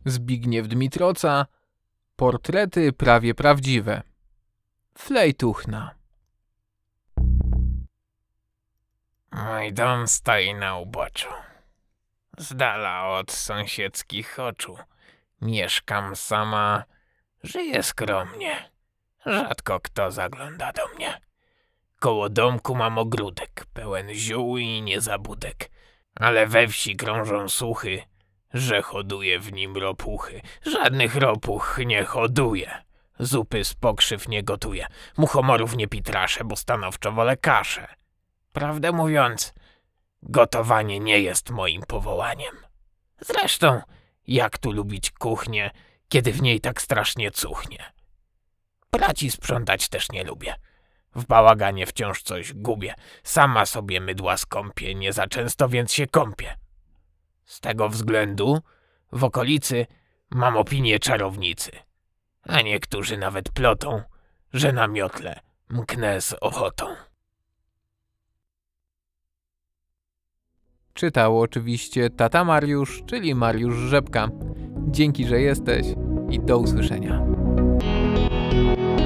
Zbigniew Dmitroca. Portrety prawie prawdziwe. Flejtuchna. Mój dom stoi na uboczu, z dala od sąsiedzkich oczu. Mieszkam sama, żyję skromnie, rzadko kto zagląda do mnie. Koło domku mam ogródek, pełen ziół i niezabudek, ale we wsi krążą słuchy, że hoduje w nim ropuchy. Żadnych ropuch nie hoduje, zupy z pokrzyw nie gotuję, muchomorów nie pitraszę, bo stanowczo wolę kaszę. Prawdę mówiąc, gotowanie nie jest moim powołaniem. Zresztą, jak tu lubić kuchnię, kiedy w niej tak strasznie cuchnie? Prać i sprzątać też nie lubię. W bałaganie wciąż coś gubię. Sama sobie mydła skąpię, nie za często więc się kąpię. Z tego względu w okolicy mam opinię czarownicy, a niektórzy nawet plotą, że na miotle mknę z ochotą. Czytał oczywiście tata Mariusz, czyli Mariusz Rzepka. Dzięki, że jesteś i do usłyszenia.